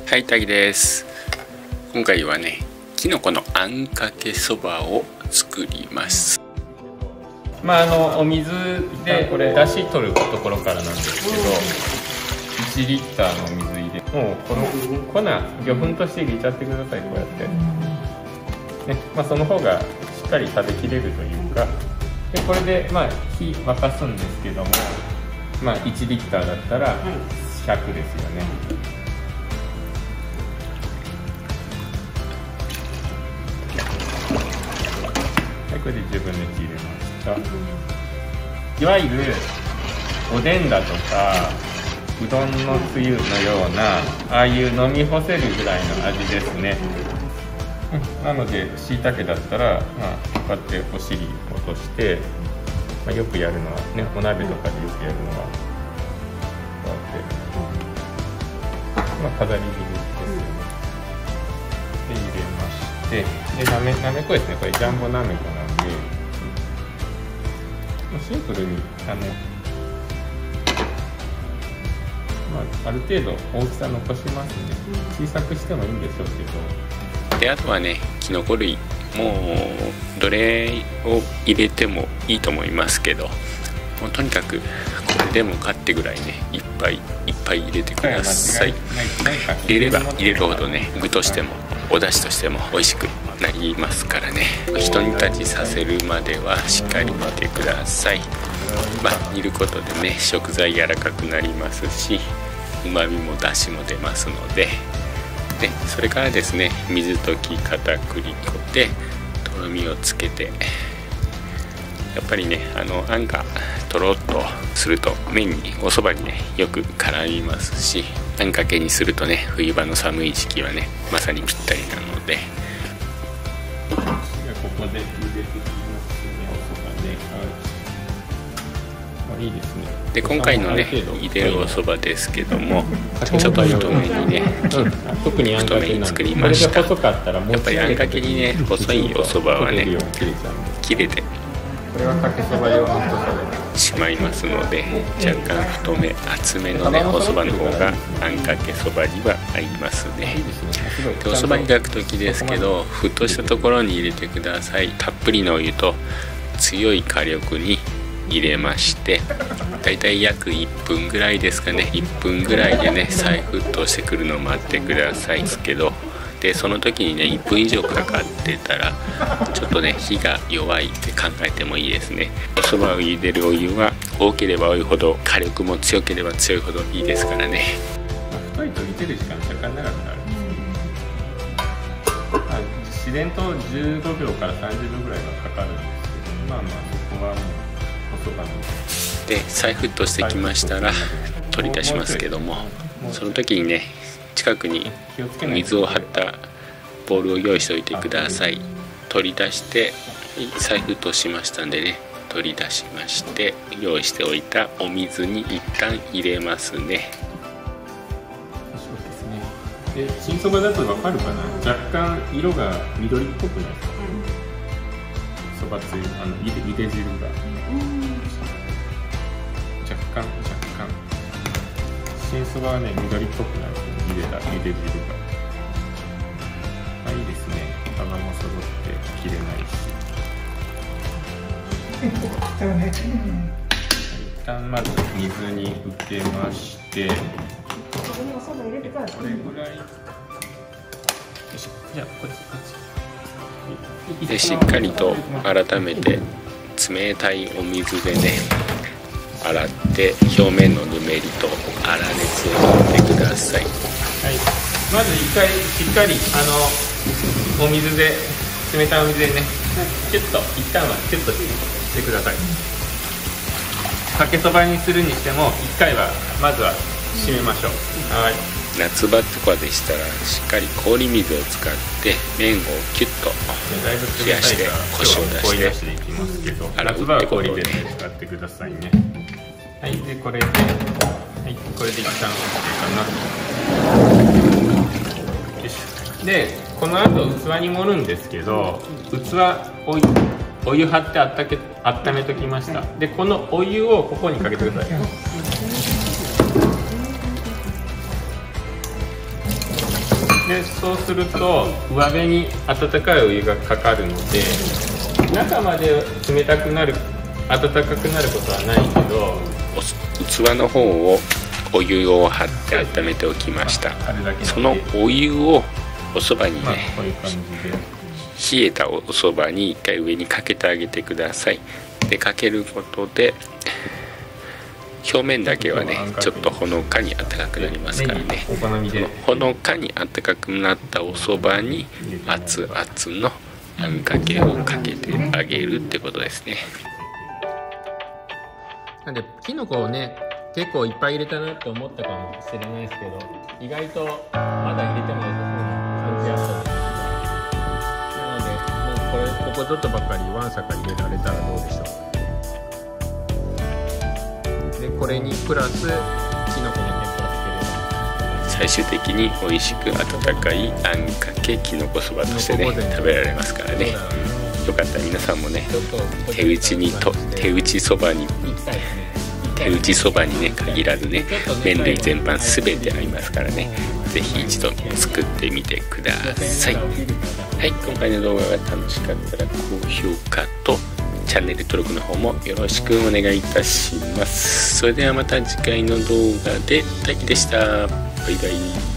はい、たぎです。今回はね、きのこのあんかけそばを作ります。お水でこれ出汁取るところからなんですけど、1リッターの水入れ、もうこの粉魚粉として入れちゃってください。こうやってね、その方がしっかり食べきれるというか、でこれで火沸かすんですけども、1リッターだったら100ですよね。これで10分の1入れました。いわゆるおでんだとかうどんのつゆのようなああいう飲み干せるぐらいの味ですね。なのでしいたけだったら、こうやってお尻落として、よくやるのはね、お鍋とかでよくやるのはこうやって、飾り切りですよね。で入れまして、でなめこですね。これジャンボなめこなんで、シンプルにある程度大きさ残しますね。小さくしてもいいんでしょうけど。であとはね、きのこ類もうどれを入れてもいいと思いますけど、もうとにかくこれでもかってぐらいね、いっぱい入れてください。入れれば入れるほどね、具としてもお出汁としても美味しくなりますからね。ひと煮立ちさせるまではしっかり煮てください。煮ることでね、食材柔らかくなりますし、旨味も出汁も出ますので、それからですね、水溶き片栗粉でとろみをつけて、やっぱりね、あんがとろっとすると麺におそばにねよく絡みますし、あんかけにするとね、冬場の寒い時期はねまさにぴったりなので、ここで茹でてきますね、おそばね。いいですね。で今回のね茹でるおそばですけども、ちょっと太めにね、特に太めに作りました。やっぱりあんかけにね細いおそばはね切れてしまいますので、若干太め厚めのねおそばの方があんかけそばには合いますね。でおそばに炊く時ですけど、沸騰したところに入れてください。たっぷりのお湯と強い火力に入れまして、だいたい約1分ぐらいですかね、1分ぐらいでね再沸騰してくるのを待ってくださいですけど、でその時にね1分以上かかってたらちょっとね火が弱いって考えてもいいですね。おそばを茹でるお湯は多ければ多いほど、火力も強ければ強いほどいいですからね。太いと煮てる時間若干長くなるんですけど、自然と15秒から30秒ぐらいはかかるんですけど、そこはもうおそばので再沸騰してきましたら取り出しますけども、その時にね近くに水を張ったボウルを用意しておいてください。取り出して再沸騰しましたんでね、取り出しまして用意しておいたお水に一旦入れますね。そうですね。で新そばだと分かるかな、若干色が緑っぽくないですか。そばつゆ茹で汁が若干新そばはね緑っぽくなる、茹で汁がいいですね。皮も揃って切れないし、一旦まず水に受けまして、これぐらいじゃあこっちでしっかりと改めて冷たいお水でね洗って表面のぬめりと粗熱を取ってください。まず一回しっかりお水で、冷たいお水でねキュッと一旦はキュッとしてください。かけそばにするにしても一回はまずは締めましょう。夏場とかでしたらしっかり氷水を使って麺をキュッと冷やしてコシを出して洗うってことで使ってくださいね。でこれで一旦 OK かな。でこの後器に盛るんですけど、お湯張って温めときました。でこのお湯をここにかけてください。 でそうすると上辺に温かいお湯がかかるので、中まで冷たくなる温かくなることはないけど、器の方をお湯を張って温めておきました。そのお湯をおそばにね、 こういう感じで冷えたおそばに一回上にかけてあげてください。でかけることで表面だけはねちょっとほのかに温かくなりますからね。 お好みでほのかに温かくなったおそばに熱々のあんかけをかけてあげるってことですね。なんできのこをね結構いっぱい入れたなって思ったかもしれないですけど、意外とまだ入れても良さそうな感じあったじゃないですか。なのでもうここちょっとばっかりわんさか入れられたらどうでしょう。でこれにプラスきのこの天ぷらつければ最終的に美味しく温かいあんかけきのこそばとしてね食べられますからね。よかったら皆さんもね手打ちそばにね限らずね麺類全般全てありますからね、ぜひ一度作ってみてください。はい、今回の動画が楽しかったら高評価とチャンネル登録の方もよろしくお願いいたします。それではまた次回の動画で大輝でした。バイバイ。